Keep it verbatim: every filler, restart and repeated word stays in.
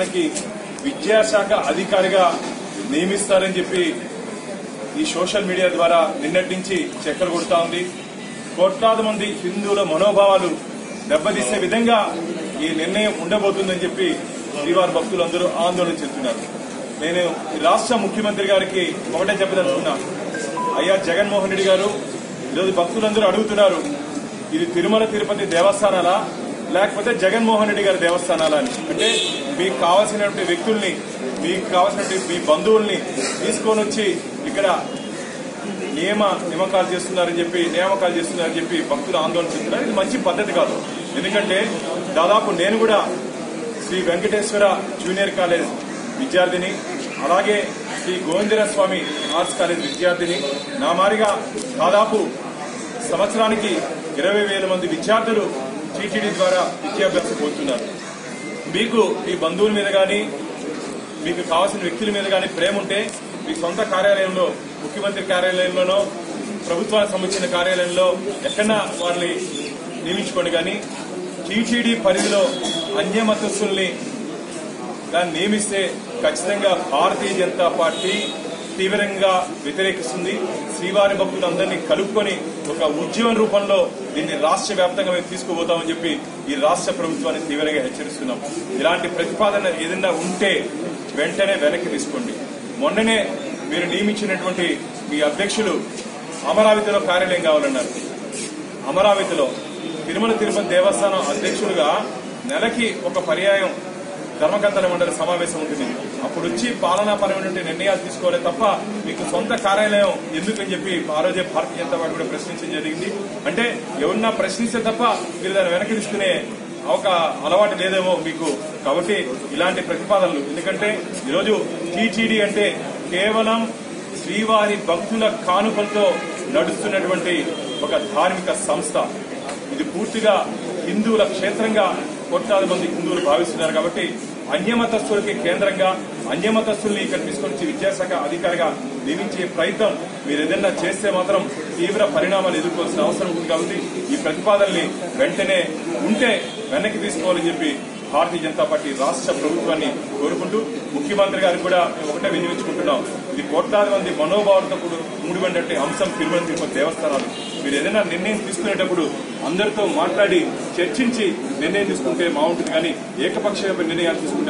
దేవస్థానానికి విద్యాశాఖ అధికారిగా నియమిస్తారని చెప్పి ఈ సోషల్ మీడియా ద్వారా నిన్నటి నుంచి చక్కర్ కొడతా ఉంది. కోట్లాది మంది హిందువుల మనోభావాలు దెబ్బతీసే విధంగా ఈ నిర్ణయం ఉండబోతుందని చెప్పి శ్రీవారి భక్తులందరూ ఆందోళన చెందుతున్నారు. నేను రాష్ట్ర ముఖ్యమంత్రి గారికి ఒకటే చెప్పదలుచుకున్నా, అయ్యా జగన్మోహన్ రెడ్డి గారు, ఈరోజు భక్తులందరూ అడుగుతున్నారు, ఇది తిరుమల తిరుపతి దేవస్థానాలా లేకపోతే జగన్మోహన్ రెడ్డి గారి దేవస్థానాలా అని. అంటే మీకు కావాల్సినటువంటి వ్యక్తుల్ని, మీకు కావాల్సినటువంటి మీ బంధువుల్ని తీసుకొని వచ్చి ఇక్కడ నియమ నియమకాలు చేస్తున్నారని చెప్పి నియామకాలు చేస్తున్నారని చెప్పి భక్తులు ఆందోళన చెందుతున్నారు. ఇది మంచి పద్ధతి కాదు. ఎందుకంటే దాదాపు నేను కూడా శ్రీ వెంకటేశ్వర జూనియర్ కాలేజ్ విద్యార్థిని, అలాగే శ్రీ గోవిందర స్వామి ఆర్ట్స్ కాలేజ్ విద్యార్థిని. నా మారిగా దాదాపు సంవత్సరానికి ఇరవై వేల మంది విద్యార్థులు టీటీడీ ద్వారా విద్యాభ్యాసం పొందుతున్నారు. మీకు మీ బంధువుల మీద కానీ మీకు కావాల్సిన వ్యక్తుల మీద కానీ ప్రేమ ఉంటే మీ సొంత కార్యాలయంలో, ముఖ్యమంత్రి కార్యాలయంలోనో ప్రభుత్వానికి సంబంధించిన కార్యాలయంలో ఎక్కడన్నా వారిని నియమించుకోండి. కానీ టీటీడీ పరిధిలో అన్యమతస్థుల్ని దాన్ని నియమిస్తే ఖచ్చితంగా భారతీయ జనతా పార్టీ తీవ్రంగా వ్యతిరేకిస్తుంది. శ్రీవారి భక్తులందరినీ కలుపుకొని ఒక ఉద్యమం రూపంలో దీన్ని రాష్ట్ర వ్యాప్తంగా మేము తీసుకుపోతామని చెప్పి ఈ రాష్ట్ర ప్రభుత్వాన్ని తీవ్రంగా హెచ్చరిస్తున్నాం. ఇలాంటి ప్రతిపాదన ఏదైనా ఉంటే వెంటనే వెనక్కి తీసుకోండి. మొన్ననే మీరు నియమించినటువంటి మీ అధ్యక్షులు అమరావతిలో కార్యాలయం కావాలన్నారు. అమరావతిలో తిరుమల తిరుపతి దేవస్థానం అధ్యక్షులుగా నెలకి ఒక పర్యాయం ధర్మకర్తల మండలి సమావేశం ఉంటుంది. అప్పుడు వచ్చి పాలనాపరమైనటువంటి నిర్ణయాలు తీసుకోవాలి తప్ప మీకు సొంత కార్యాలయం ఎందుకని చెప్పి ఆ రోజే భారతీయ జనతా పార్టీ కూడా ప్రశ్నించడం జరిగింది. అంటే ఎవరన్నా ప్రశ్నిస్తే తప్ప మీరు దాన్ని వెనక్కి తీసుకునే ఒక అలవాటు లేదేమో మీకు. కాబట్టి ఇలాంటి ప్రతిపాదనలు, ఎందుకంటే ఈరోజు టీటీడీ అంటే కేవలం శ్రీవారి భక్తుల కానుకలతో నడుస్తున్నటువంటి ఒక ధార్మిక సంస్థ. ఇది పూర్తిగా హిందువుల క్షేత్రంగా కోట్లాది మంది హిందువులు భావిస్తున్నారు. కాబట్టి అన్యమతస్థులకి కేంద్రంగా అన్యమతస్థుల్ని ఇక్కడ తీసుకొచ్చి విద్యాశాఖ అధికారిగా నియమించే ప్రయత్నం మీరు ఏదైనా చేస్తే మాత్రం తీవ్ర పరిణామాలు ఎదుర్కోవాల్సిన అవసరం ఉంది. కాబట్టి ఈ ప్రతిపాదనని వెంటనే ఉంటే వెనక్కి తీసుకోవాలని చెప్పి భారతీయ జనతా పార్టీ రాష్ట్ర ప్రభుత్వాన్ని కోరుకుంటూ ముఖ్యమంత్రి గారికి కూడా ఒకటే వినియోగించుకుంటున్నాం. ఇది కోట్లాది మంది మనోభావాలతో ముడిపడినట్టు అంశం తిరుమల తిరుపతి దేవస్థానాలు. మీరు ఏదైనా నిర్ణయం తీసుకునేటప్పుడు అందరితో మాట్లాడి చర్చించి నిర్ణయం తీసుకుంటే బాగుంటుంది. కానీ ఏకపక్షంగా నిర్ణయాలు తీసుకుంటే